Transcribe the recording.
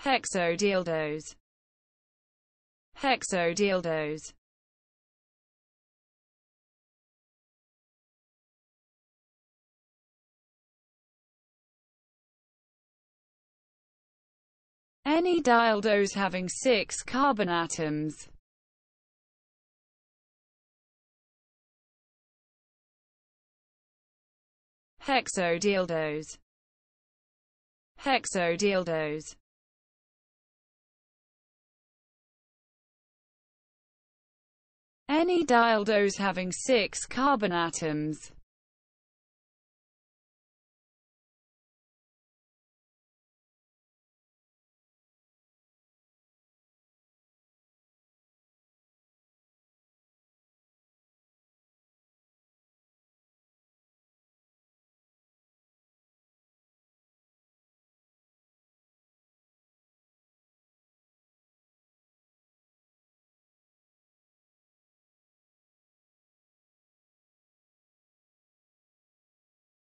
Hexodialdose. Hexodialdose. Any dialdose having 6 carbon atoms. Hexodialdose. Hexodialdose. Any dialdose having 6 carbon atoms.